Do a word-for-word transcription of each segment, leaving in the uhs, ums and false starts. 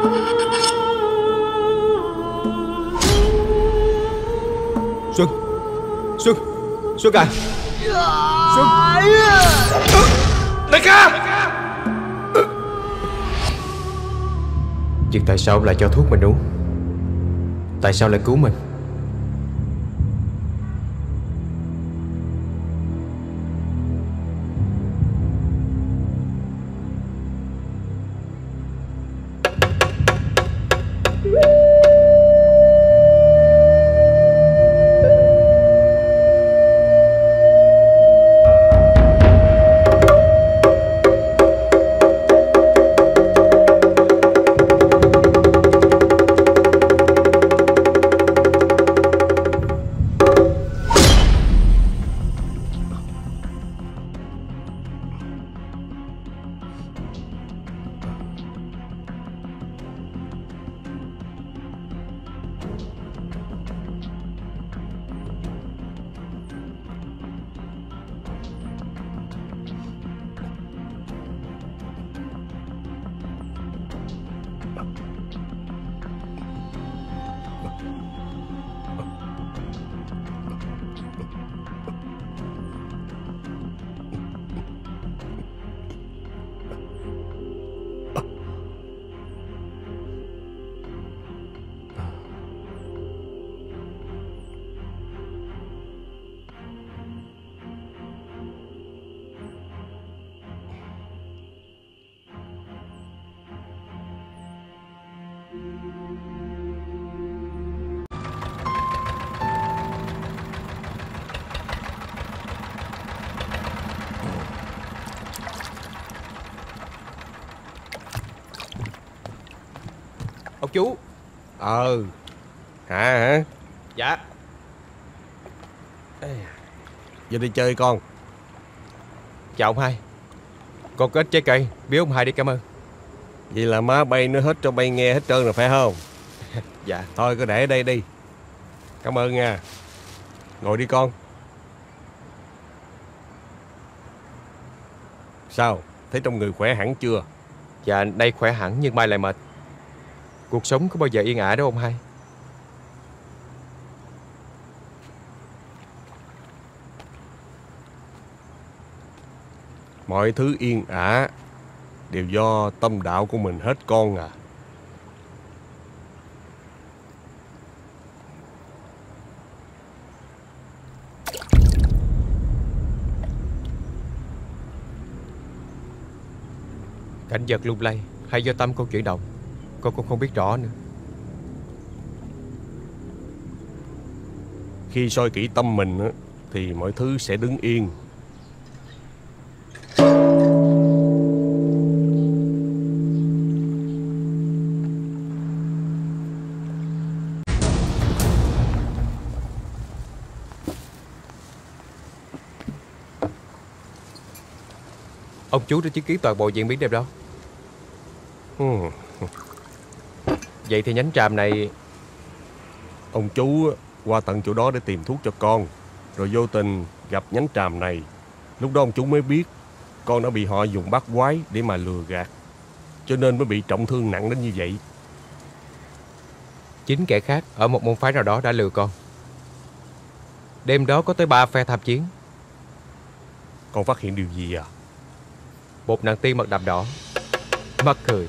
Xuân, Xuân, Xuân à, Xuân. Đại ca. Nhưng tại sao lại cho thuốc mình uống? Tại sao lại cứu mình? Ông chú. Ờ. Hả hả? Dạ. Vô đi chơi con. Chào ông hai. Con có ít trái cây, biếu ông hai đi cảm ơn. Vậy là má bay nó hết cho bay nghe hết trơn rồi phải không? Dạ. Thôi cứ để ở đây đi. Cảm ơn nha. Ngồi đi con. Sao? Thấy trong người khỏe hẳn chưa? Dạ đây khỏe hẳn nhưng mai lại mệt. Cuộc sống có bao giờ yên ả đâu ông hai. Mọi thứ yên ả đều do tâm đạo của mình hết con à. Cảnh vật lung lay hay do tâm con chuyển động, con cũng không biết rõ nữa. Khi soi kỹ tâm mình á, thì mọi thứ sẽ đứng yên. Ông chú đã chứng kiến toàn bộ diễn biến đêm đó. Hmm. Vậy thì nhánh tràm này... Ông chú qua tận chỗ đó để tìm thuốc cho con, rồi vô tình gặp nhánh tràm này. Lúc đó ông chú mới biết con đã bị họ dùng bát quái để mà lừa gạt, cho nên mới bị trọng thương nặng đến như vậy. Chính kẻ khác ở một môn phái nào đó đã lừa con. Đêm đó có tới ba phe tham chiến. Con phát hiện điều gì à? Một nàng tiên mặt đậm đỏ, mắc cười.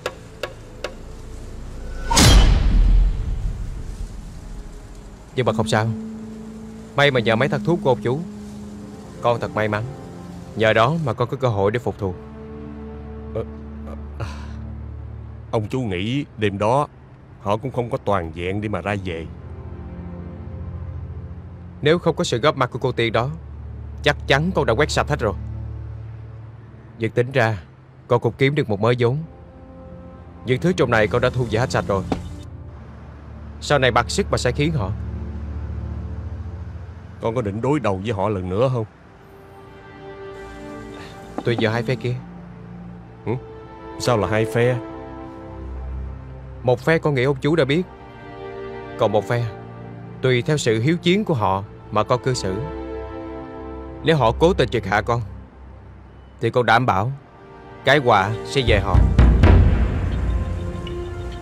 Nhưng mà không sao. May mà nhờ mấy thằng thuốc của ông chú. Con thật may mắn. Nhờ đó mà con có cơ hội để phục thù. à, à, Ông chú nghĩ đêm đó họ cũng không có toàn vẹn để mà ra về. Nếu không có sự góp mặt của cô tiên đó, chắc chắn con đã quét sạch hết rồi. Nhưng tính ra con cũng kiếm được một mớ vốn. Những thứ trong này con đã thu về hết sạch rồi. Sau này bạc sức mà sẽ khiến họ. Con có định đối đầu với họ lần nữa không? Tùy vào hai phe kia. Hử? Sao là hai phe? Một phe con nghĩ ông chú đã biết, còn một phe tùy theo sự hiếu chiến của họ mà con cư xử. Nếu họ cố tình triệt hạ con thì con đảm bảo cái họa sẽ về họ.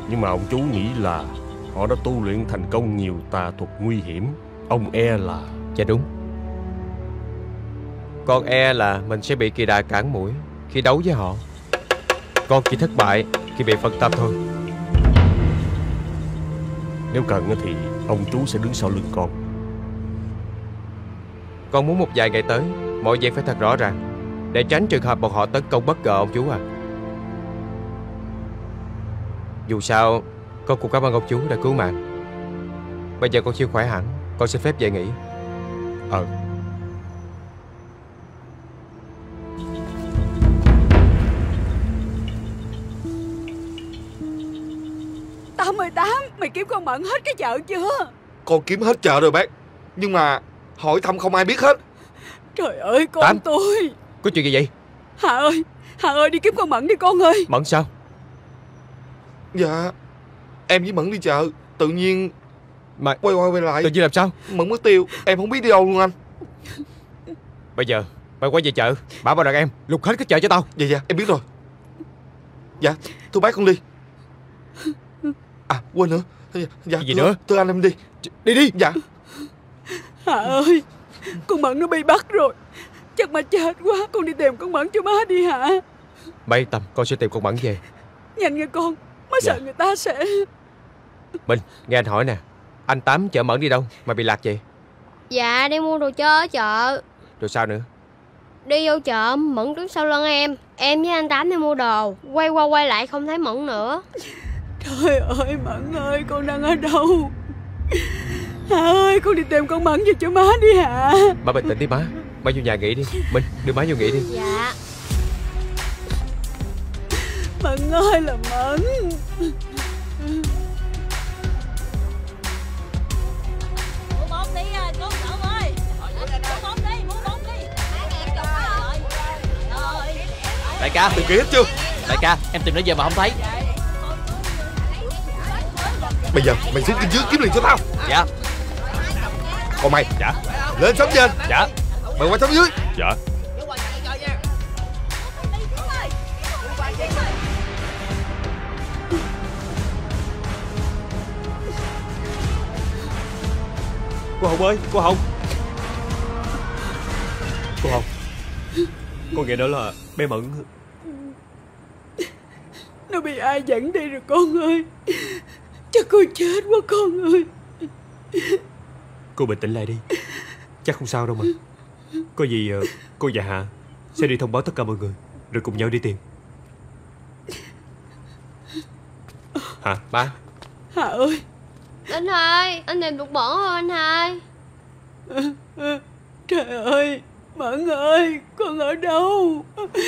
Nhưng mà ông chú nghĩ là họ đã tu luyện thành công nhiều tà thuật nguy hiểm. Ông e là... Dạ đúng. Con e là mình sẽ bị kỳ đà cản mũi khi đấu với họ. Con chỉ thất bại khi bị phân tâm thôi. Nếu cần thì ông chú sẽ đứng sau lưng con. Con muốn một vài ngày tới mọi việc phải thật rõ ràng, để tránh trường hợp bọn họ tấn công bất ngờ ông chú à. Dù sao con cũng cảm ơn ông chú đã cứu mạng. Bây giờ con chưa khỏe hẳn, con xin phép về nghỉ. Ờ Tám ơi Tám, mày kiếm con Mận hết cái chợ chưa? Con kiếm hết chợ rồi bác, nhưng mà hỏi thăm không ai biết hết. Trời ơi con Tám. tôi. Có chuyện gì vậy? Hà ơi, Hà ơi đi kiếm con Mận đi con ơi. Mận sao? Dạ, em với Mận đi chợ, tự nhiên Mà quay qua quay lại tự nhiên làm sao? Mận mất tiêu, em không biết đi đâu luôn anh. Bây giờ mày quay về chợ, bảo bảo đàn em lục hết cái chợ cho tao. Dạ dạ, em biết rồi. Dạ, thưa bác con đi. À, quên nữa. Dạ, Gì thưa, nữa? thưa anh em đi. Đi đi. Dạ. Hà ơi, con Mận nó bị bắt rồi. Chắc mà chết quá, con đi tìm con Mận cho má đi Hà. Mày yên tâm, con sẽ tìm con Mận về. Nhanh nghe con, má Dạ. sợ người ta sẽ... Minh, nghe anh hỏi nè, anh Tám chở Mận đi đâu mà bị lạc vậy? Dạ đi mua đồ chơi ở chợ. Rồi sao nữa? Đi vô chợ Mận đứng sau lưng em. Em với anh Tám đi mua đồ. Quay qua quay lại không thấy Mận nữa. Trời ơi Mận ơi, con đang ở đâu? Hà ơi, con đi tìm con Mận về cho má đi Hà. Má bình tĩnh đi má. Má vô nhà nghỉ đi. Minh, đưa má vô nghỉ đi. Dạ. Mận ơi là Mận. Mua bông đi à, con cậu ơi. Mua bông đi, mua bông đi. Đại ca, Tìm kỹ hết chưa? đại ca, em tìm nãy giờ mà không thấy. Bây giờ mày xuống trên dưới kiếm liền cho tao. Dạ. Còn mày, Dạ. lên sống trên. Dạ. Mày qua sống dưới. Dạ. Cô Hồng ơi, cô Hồng. Cô Hồng, con nghe nói là bé Mận Nó bị ai dẫn đi rồi con ơi. Chắc cô chết quá con ơi. cô bình tĩnh lại đi. Chắc không sao đâu mà. Có gì cô và Hạ sẽ đi thông báo tất cả mọi người, rồi cùng nhau đi tìm. Hả? Má. Hà ơi. Anh hai, anh tìm được Mận không anh hai? Trời ơi, Mận ơi, con ở đâu?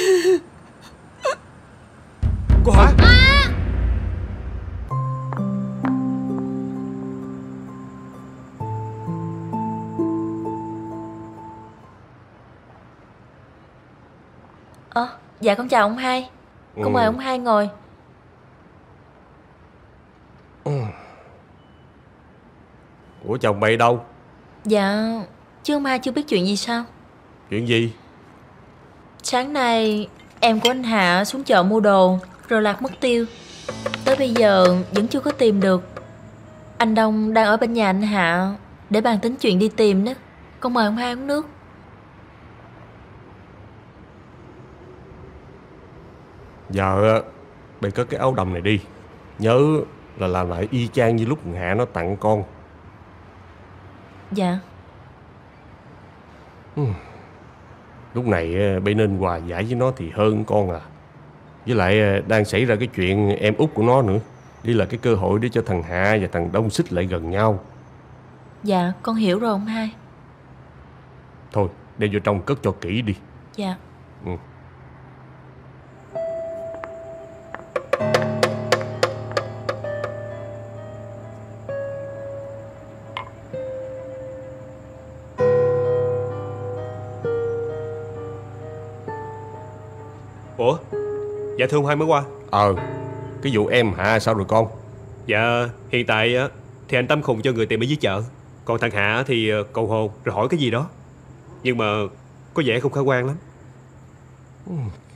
Cô Hồng. Ờ, dạ con chào ông hai. Con Ừ. mời ông hai ngồi. Ủa chồng mày đâu? Dạ, chứ ông hai chưa biết chuyện gì sao? Chuyện gì? Sáng nay em của anh Hạ xuống chợ mua đồ rồi lạc mất tiêu. Tới bây giờ vẫn chưa có tìm được. Anh Đông đang ở bên nhà anh Hạ để bàn tính chuyện đi tìm đó. Con mời ông hai uống nước. Giờ mày cất cái áo đầm này đi. Nhớ là làm lại y chang như lúc Hạ nó tặng con. Dạ. Lúc này bay nên hòa giải với nó thì hơn con à. Với lại đang xảy ra cái chuyện em út của nó nữa. Đây là cái cơ hội để cho thằng Hạ và thằng Đông xích lại gần nhau. Dạ, con hiểu rồi ông hai. Thôi đem vô trong cất cho kỹ đi. Dạ. Ừ. Ủa, dạ thưa ông hai mới qua. Ờ, cái vụ em Hạ sao rồi con? Dạ, hiện tại á thì anh Tâm khùng cho người tìm ở dưới chợ. Còn thằng Hạ thì cầu hồn rồi hỏi cái gì đó. Nhưng mà có vẻ không khả quan lắm.